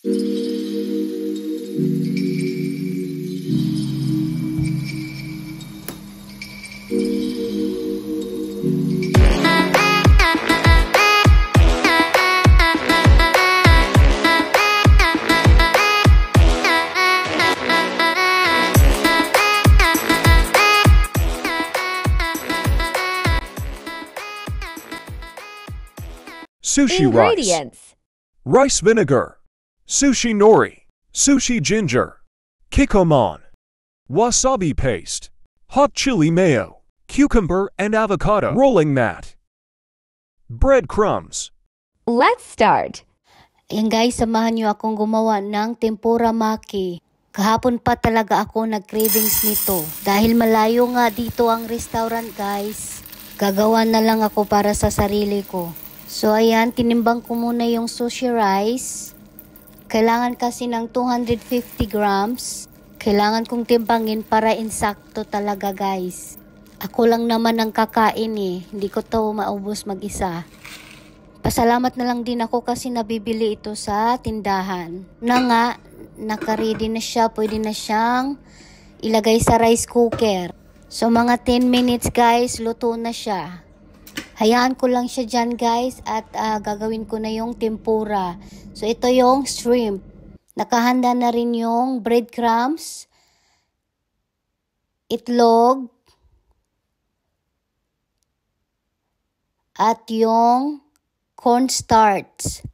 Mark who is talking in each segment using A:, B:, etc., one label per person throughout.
A: Sushi
B: Ingredients.
A: rice vinegar, sushi nori, sushi ginger, kikkoman, wasabi paste, hot chili mayo, cucumber and avocado rolling mat, breadcrumbs.
B: Let's start.
C: Ayan guys, samahan nyo akong gumawa ng tempura maki. Kahapon pa talaga ako nag-cravings nito. Dahil malayo nga dito ang restaurant guys, gagawa na lang ako para sa sarili ko. So ayan, tinimbang ko muna yung sushi rice. Kailangan kasi ng 250 grams. Kailangan kong timbangin para insakto talaga guys. Ako lang naman ang kakain eh. Hindi ko to maubos mag-isa. Pasalamat na lang din ako kasi nabibili ito sa tindahan. Naka-ready na siya. Pwede na siyang ilagay sa rice cooker. So mga 10 minutes guys, luto na siya. Hayaan ko lang siya dyan guys at gagawin ko na yung tempura. So ito yung shrimp. Nakahanda na rin yung breadcrumbs, itlog, at yung cornstarch.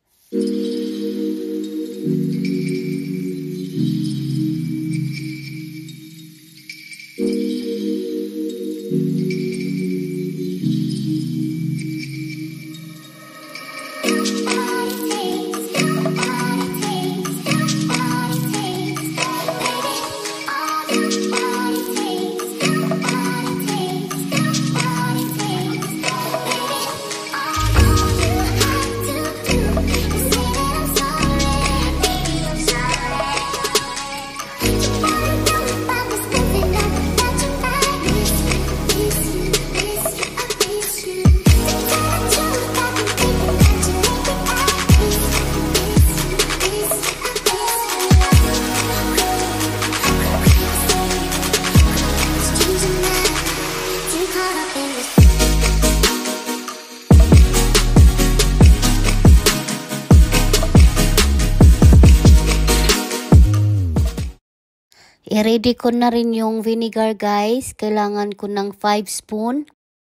C: I-ready ko na rin yung vinegar guys. Kailangan ko ng 5 spoon.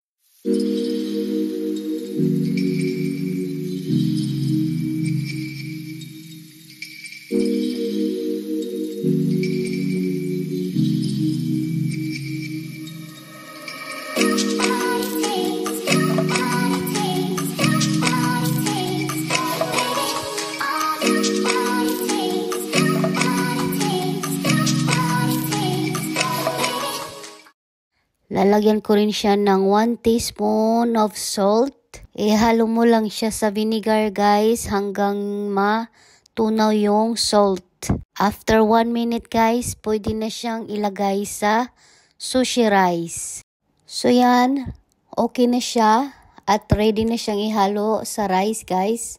C: Lalagyan ko rin siya ng 1 teaspoon of salt. Ihalo mo lang siya sa vinegar guys hanggang matunaw yung salt. After 1 minute guys, pwede na siyang ilagay sa sushi rice. So yan, okay na siya at ready na siyang ihalo sa rice guys.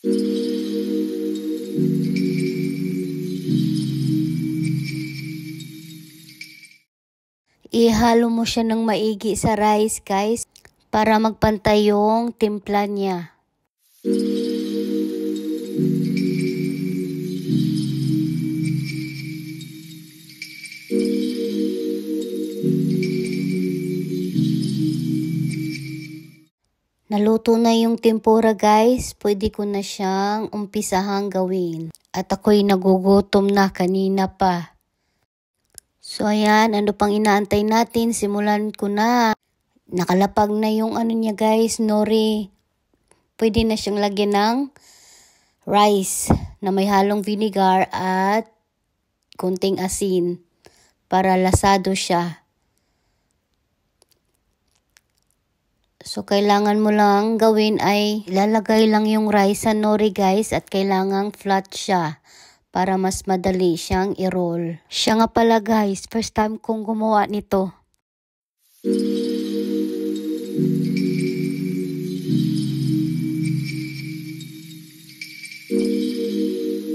C: Ihalo mo siya ng maigi sa rice guys para magpantay yung timpla niya. Naluto na yung tempura guys, pwede ko na siyang umpisahang gawin. At ako'y nagugutom na kanina pa. So ayan, ano pang inaantay natin? Simulan ko na. Nakalapag na yung ano niya guys, nori. Pwede na siyang lagyan ng rice na may halong vinegar at konting asin para lasado siya. So kailangan mo lang gawin ay lalagay lang yung rice sa nori guys at kailangang flat siya. Para mas madali siyang i-roll. Siya nga pala guys, first time kong gumawa nito.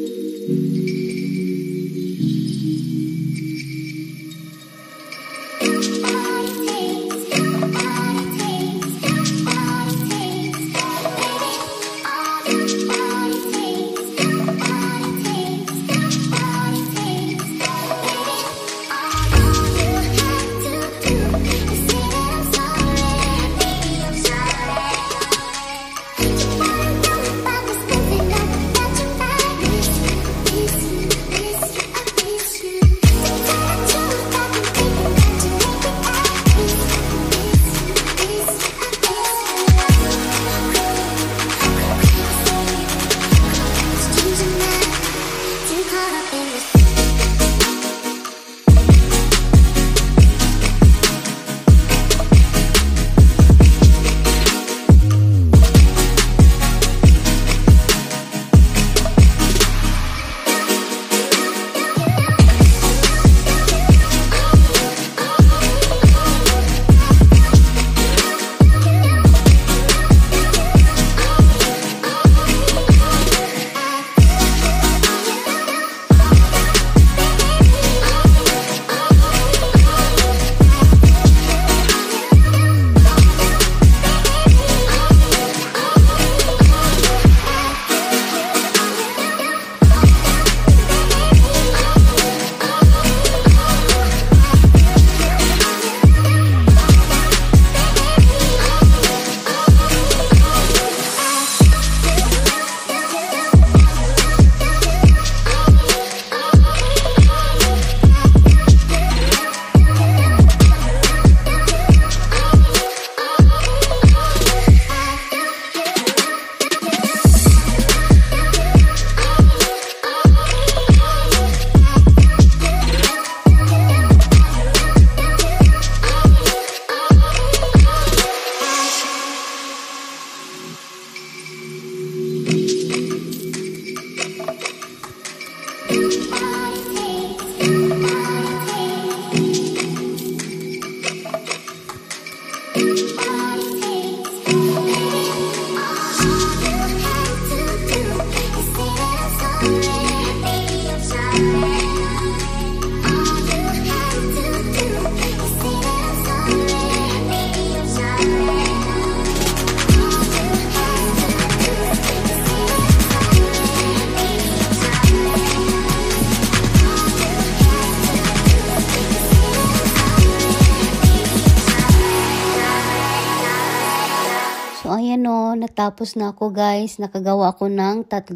C: So, ayan o, natapos na ako guys. Nakagawa ako ng 3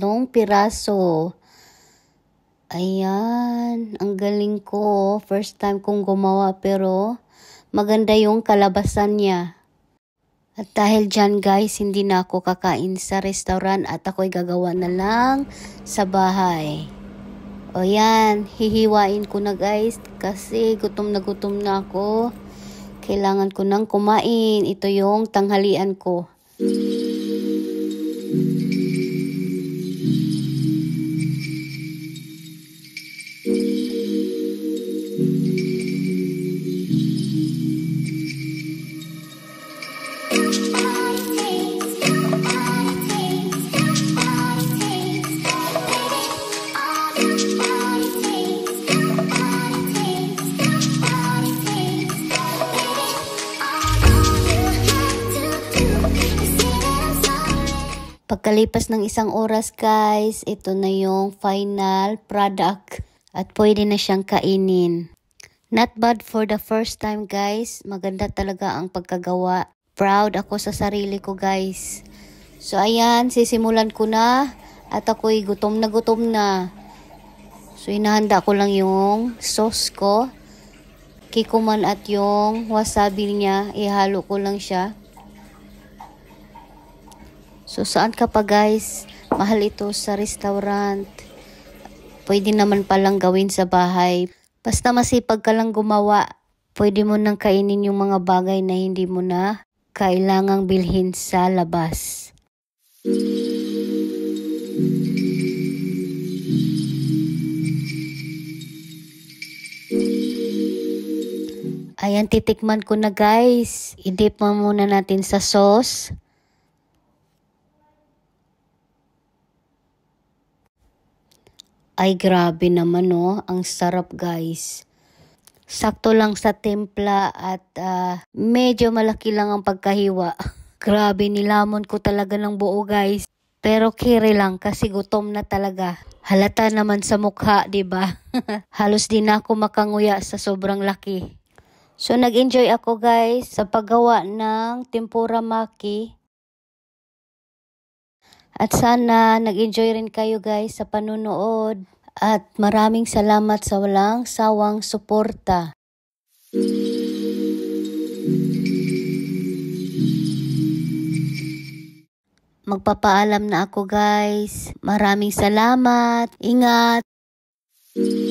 C: piraso. Ayan, ang galing ko. First time kong gumawa pero maganda yung kalabasan niya. At dahil dyan guys, hindi na ako kakain sa restaurant at ako'y gagawa na lang sa bahay. O yan, hihiwain ko na guys kasi gutom na ako. Kailangan ko nang kumain. Ito yung tanghalian ko. Pagkalipas ng 1 oras guys, ito na yung final product at pwede na siyang kainin. Not bad for the first time guys. Maganda talaga ang pagkagawa. Proud ako sa sarili ko guys. So ayan, sisimulan ko na at ako'y gutom na. So inahanda ko lang yung sauce ko. Kikuman at yung wasabi niya, ihalo ko lang siya. So, saan ka pa guys? Mahal ito sa restaurant. Pwede naman palang gawin sa bahay. Basta masipag ka lang gumawa, pwede mo nang kainin yung mga bagay na hindi mo na kailangang bilhin sa labas. Ayan, titikman ko na guys. I-dip mo muna natin sa sauce. Ay grabe naman no, ang sarap guys. Sakto lang sa timpla at medyo malaki lang ang pagkahiwa. Grabe, nilamon ko talaga ng buo guys. Pero kiri lang kasi gutom na talaga. Halata naman sa mukha, 'di ba? Halos di na ako makanguya sa sobrang laki. So nag-enjoy ako guys sa paggawa ng tempura maki. At sana nag-enjoy rin kayo guys sa panunood. At maraming salamat sa walang sawang suporta. Magpapaalam na ako guys. Maraming salamat. Ingat.